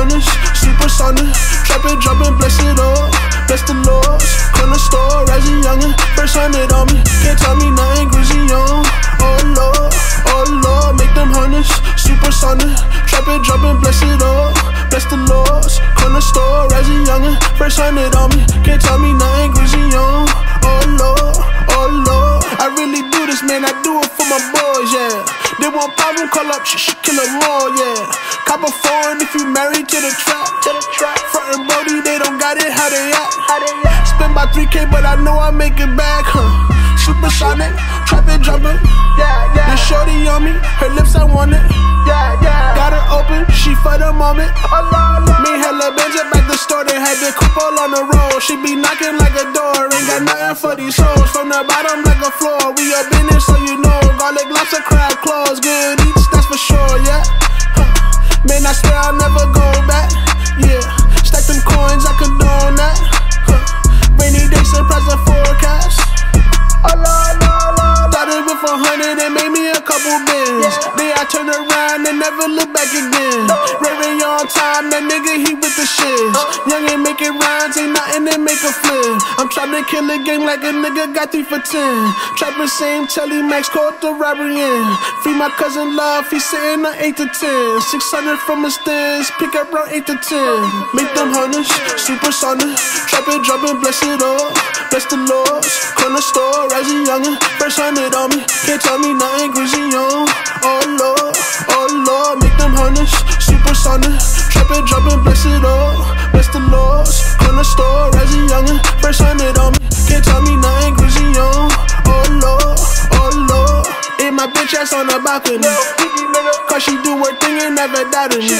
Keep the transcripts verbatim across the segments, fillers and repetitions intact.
hundreds, supersonic, trapping, dropping, bless it all, bless the Lords. Corner store, rising youngin', first hundred on me, can't tell me nothing, greasy on. Oh Lord, oh Lord, make them hundreds, supersonic, trapping, dropping, bless it all, bless the Lords. Corner store, rising youngin', first hundred on me, can't tell me nothing, greasy on. Oh Lord, oh Lord, I really do this, man, I do it for my boys, yeah. They want problem, call up, sh sh kill them all, yeah. Cop a foreign if you married to the trap, to the trap. Frontin' Brody, they don't got it, how they at? How they at? Spend my three K, but I know I make it back, huh? Supersonic, trappin', jumpin', yeah, yeah. The shorty on me, her lips I want it, yeah, yeah. Got her open, she for the moment. Oh, Lord, Lord. Me hella bench up at the store, they had the coupe all on the road. She be knocking like a door, ain't got nothing for these hoes. From the bottom like a floor, we up in it so you know. Garlic, lobster, crab, claws, good eats, that's for sure, yeah. Huh. Man, I swear I'll never go back, yeah. Stack them coins, I condone that, huh. Rainy day, surprise the forecast. Oh, Lord, Lord, Lord. Started with a hundred and made me a couple bins. Yeah. Then I turned around and never look back again. No. Ray on time, that nigga, he with the shit. Uh. Young and making rhymes, ain't nothing to make a flip. I'm tryna kill a game like a nigga got three for ten. Trappin' same telly max, caught the robbery in. Free my cousin Love, he sitting on eight to ten. six hundred from a stairs, pick up around eight to ten. Make them hundreds, supersonic, trappin', droppin', bless it all, bless the Lords. Corner store, rising youngin', first hundred on me, can't tell me nothing, greasy on. Oh Lord, oh Lord, make them hundreds, supersonic, trappin', droppin', bless it all, bless the Lords. Corner store, rising youngin', first hundred on me, can't tell me nothing, greasy on. Oh Lord, oh Lord, and my bitch ass on the balcony, cause she do her thing and never doubted me.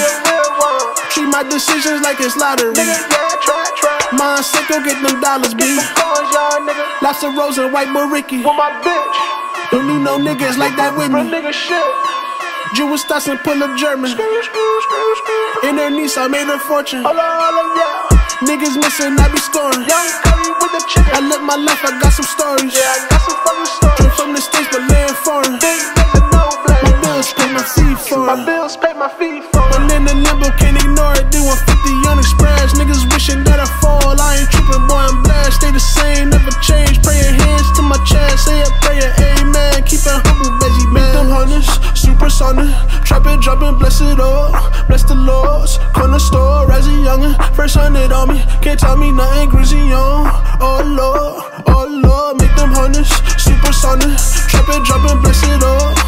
Treat my decisions like it's lottery. Mine sick, go get them dollars, B. Lobster rolls and white boy Ricky. With my bitch. Don't need no niggas like that with me. Jewish stars and pull up German. In her niece, I made a fortune. Niggas missing, I be scoring. I live my life, I got some stories. Came from the States, but land foreign. My bills pay my fee for it. My bills pay my fee for it. I'm in the limbo, can't ignore it. Doing fifty on express. Niggas wishing that I fall. I ain't tripping, boy, I'm blessed. Stay the same, never change. Praying hands to my chest. Say a prayer, amen. Keep it humble, Beji, man. Make them hundreds, supersonic. Trappin', droppin', bless it all, bless the Lords. Corner store, rising youngin', first hundred on me, can't tell me nothing, greasy on. Oh Lord, oh Lord, make them hundreds, supersonic. Trappin', droppin', bless it all,